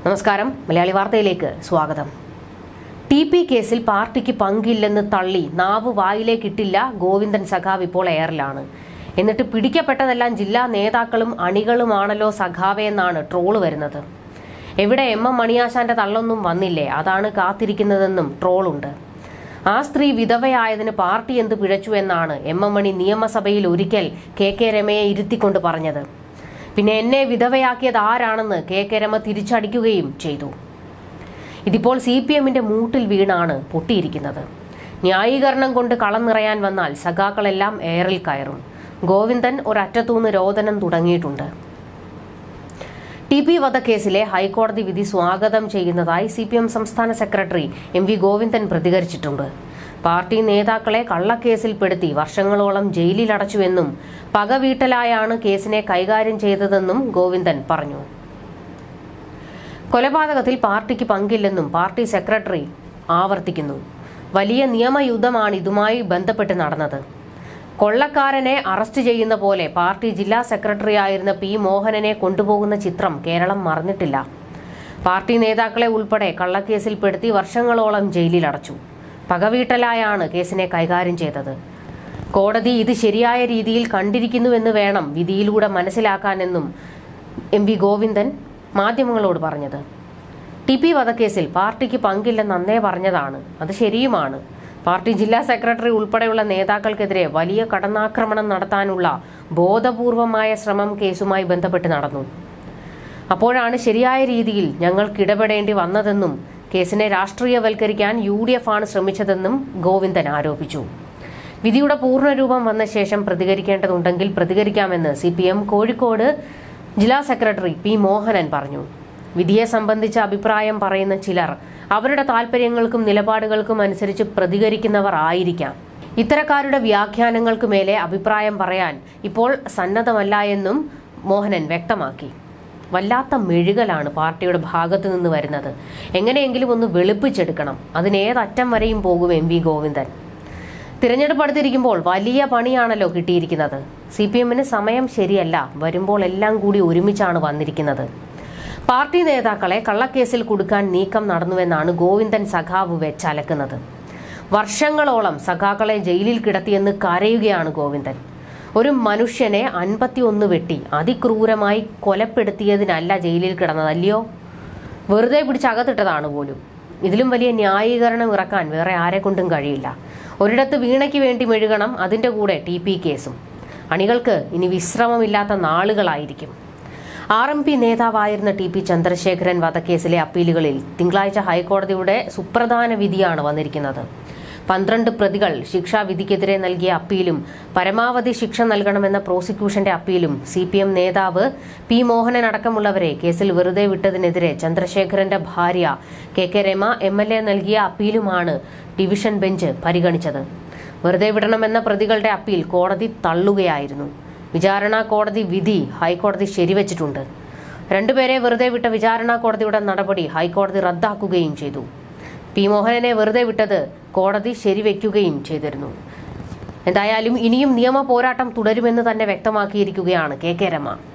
നമസ്കാരം, മലയാളി വാർത്തയിലേക്ക് സ്വാഗതം. ടി.പി. കേസിൽ പാർട്ടിക്ക് പങ്കില്ലെന്ന് തള്ളി നാവ് വായിലേക്കിട്ടില്ല ഗോവിന്ദൻ സഖാവ് ഇപ്പോൾ എയറിലാണ്. എന്നിട്ട് പിടിക്കപ്പെട്ടതെല്ലാം ജില്ലാ നേതാക്കളും അണികളുമാണല്ലോ സഖാവേ എന്നാണ് ട്രോള് വരുന്നത്. എവിടെ എം മണിയാശാന്റെ തള്ളൊന്നും വന്നില്ലേ, അതാണ് കാത്തിരിക്കുന്നതെന്നും ട്രോളുണ്ട്. ആ സ്ത്രീ വിധവയായതിന് പാർട്ടി എന്ത് പിഴച്ചു എന്നാണ് എം മണി നിയമസഭയിൽ ഒരിക്കൽ കെ രമയെ ഇരുത്തിക്കൊണ്ട് പറഞ്ഞത്. പിന്നെ എന്നെ വിധവയാക്കിയത് ആരാണെന്ന് കെ രമ തിരിച്ചടിക്കുകയും ചെയ്തു. ഇതിപ്പോൾ CPMന്റെ മൂട്ടിൽ വീണാണ് പൊട്ടിയിരിക്കുന്നത്. ന്യായീകരണം കൊണ്ട് കളം നിറയാൻ വന്നാൽ സഖാക്കളെല്ലാം എയറിൽ കയറും. ഗോവിന്ദൻ ഒരറ്റത്തൂന്ന് രോദനം തുടങ്ങിയിട്ടുണ്ട്. ടി.പി. വധക്കേസിലെ ഹൈക്കോടതി വിധി സ്വാഗതം ചെയ്യുന്നതായി CPM സംസ്ഥാന സെക്രട്ടറി MV ഗോവിന്ദൻ പ്രതികരിച്ചിട്ടുണ്ട്. പാർട്ടി നേതാക്കളെ കള്ളക്കേസിൽപ്പെടുത്തി വർഷങ്ങളോളം ജയിലിലടച്ചുവെന്നും പകവീട്ടലായാണ് കേസിനെ കൈകാര്യം ചെയ്തതെന്നും ഗോവിന്ദൻ പറഞ്ഞു. കൊലപാതകത്തിൽ പാർട്ടിക്ക് പങ്കില്ലെന്നും പാർട്ടി സെക്രട്ടറി ആവർത്തിക്കുന്നു. വലിയ നിയമയുദ്ധമാണ് ഇതുമായി ബന്ധപ്പെട്ട് നടന്നത്. കൊള്ളക്കാരനെ അറസ്റ്റ് ചെയ്യുന്ന പോലെ പാർട്ടി ജില്ലാ സെക്രട്ടറിയായിരുന്ന P. മോഹനനെ കൊണ്ടുപോകുന്ന ചിത്രം കേരളം മറന്നിട്ടില്ല. പാർട്ടി നേതാക്കളെ ഉൾപ്പെടെ കള്ളക്കേസിൽപ്പെടുത്തി വർഷങ്ങളോളം ജയിലിലടച്ചു. പകവീട്ടലായാണ് കേസിനെ കൈകാര്യം ചെയ്തത്. കോടതി ഇത് ശരിയായ രീതിയിൽ കണ്ടിരിക്കുന്നുവെന്ന് വേണം വിധിയിലൂടെ മനസ്സിലാക്കാനെന്നും MV ഗോവിന്ദൻ മാധ്യമങ്ങളോട് പറഞ്ഞത്. ടി.പി. വധക്കേസിൽ പാർട്ടിക്ക് പങ്കില്ലെന്ന് അന്നേ പറഞ്ഞതാണ്. അത് ശരിയുമാണ്. പാർട്ടി ജില്ലാ സെക്രട്ടറി ഉൾപ്പെടെയുള്ള നേതാക്കൾക്കെതിരെ വലിയ കടന്നാക്രമണം നടത്താനുള്ള ബോധപൂർവമായ ശ്രമം കേസുമായി ബന്ധപ്പെട്ട് നടന്നു. അപ്പോഴാണ് ശരിയായ രീതിയിൽ ഞങ്ങൾക്ക് ഇടപെടേണ്ടി വന്നതെന്നും കേസിനെ രാഷ്ട്രീയവൽക്കരിക്കാൻ UDF ആണ് ശ്രമിച്ചതെന്നും ഗോവിന്ദൻ ആരോപിച്ചു. വിധിയുടെ പൂർണ്ണരൂപം വന്ന ശേഷം പ്രതികരിക്കേണ്ടതുണ്ടെങ്കിൽ പ്രതികരിക്കാമെന്ന് CPM കോഴിക്കോട് ജില്ലാ സെക്രട്ടറി P. മോഹനൻ പറഞ്ഞു. വിധിയെ സംബന്ധിച്ച അഭിപ്രായം പറയുന്ന ചിലർ അവരുടെ താൽപര്യങ്ങൾക്കും നിലപാടുകൾക്കും അനുസരിച്ച് പ്രതികരിക്കുന്നവർ ആയിരിക്കാം. ഇത്തരക്കാരുടെ വ്യാഖ്യാനങ്ങൾക്ക് മേലെ അഭിപ്രായം പറയാൻ ഇപ്പോൾ സന്നദ്ധമല്ല എന്നും മോഹനൻ വ്യക്തമാക്കി. വല്ലാത്ത മെഴുകലാണ് പാർട്ടിയുടെ ഭാഗത്തു നിന്ന് വരുന്നത്. എങ്ങനെയെങ്കിലും ഒന്ന് വെളുപ്പിച്ചെടുക്കണം. അതിനേതറ്റം വരെയും പോകും MV ഗോവിന്ദൻ. തിരഞ്ഞെടുപ്പ് അടുത്തിരിക്കുമ്പോൾ വലിയ പണിയാണല്ലോ കിട്ടിയിരിക്കുന്നത്. CPMന് സമയം ശരിയല്ല. വരുമ്പോൾ എല്ലാം കൂടി ഒരുമിച്ചാണ് വന്നിരിക്കുന്നത്. പാർട്ടി നേതാക്കളെ കള്ളക്കേസിൽ കുടുക്കാൻ നീക്കം നടന്നുവെന്നാണ് ഗോവിന്ദൻ സഖാവ് വെച്ചലക്കുന്നത്. വർഷങ്ങളോളം സഖാക്കളെ ജയിലിൽ കിടത്തിയെന്ന് കരയുകയാണ് ഗോവിന്ദൻ. ഒരു മനുഷ്യനെ 51 വെട്ടി അതിക്രൂരമായി കൊലപ്പെടുത്തിയതിനല്ല ജയിലിൽ കിടന്നതല്ലയോ, വെറുതെ പിടിച്ചകത്തിട്ടതാണ് പോലും. ഇതിലും വലിയ ന്യായീകരണം ഇറക്കാൻ വേറെ ആരെക്കൊണ്ടും കഴിയില്ല. ഒരിടത്ത് വീണയ്ക്ക് വേണ്ടി മെഴുകണം, അതിന്റെ കൂടെ ടി.പി. കേസും. അണികൾക്ക് ഇനി വിശ്രമമില്ലാത്ത നാളുകളായിരിക്കും. RMP നേതാവായിരുന്ന T.P. ചന്ദ്രശേഖരൻ വധക്കേസിലെ അപ്പീലുകളിൽ തിങ്കളാഴ്ച ഹൈക്കോടതിയുടെ സുപ്രധാന വിധിയാണ് വന്നിരിക്കുന്നത്. 12 പ്രതികൾ ശിക്ഷാവിധിക്കെതിരെ നൽകിയ അപ്പീലും പരമാവധി ശിക്ഷ നൽകണമെന്ന പ്രോസിക്യൂഷന്റെ അപ്പീലും CPM നേതാവ് P. മോഹനൻ അടക്കമുള്ളവരെ കേസിൽ വെറുതെ വിട്ടതിനെതിരെ ചന്ദ്രശേഖരന്റെ ഭാര്യ കെ രമ MLA നൽകിയ അപ്പീലുമാണ് ഡിവിഷൻ ബെഞ്ച് പരിഗണിച്ചത്. വെറുതെ വിടണമെന്ന പ്രതികളുടെ അപ്പീൽ കോടതി തള്ളുകയായിരുന്നു. വിചാരണ കോടതി വിധി ഹൈക്കോടതി ശരിവച്ചിട്ടുണ്ട്. രണ്ടുപേരെ വെറുതെ വിട്ട വിചാരണ കോടതിയുടെ നടപടി ഹൈക്കോടതി റദ്ദാക്കുകയും ചെയ്തു. P. മോഹനനെ വെറുതെ വിട്ടത് കോടതി ശരിവെക്കുകയും ചെയ്തിരുന്നു. എന്തായാലും ഇനിയും നിയമ പോരാട്ടം തുടരുമെന്ന് തന്നെ വ്യക്തമാക്കിയിരിക്കുകയാണ് കെ രമ.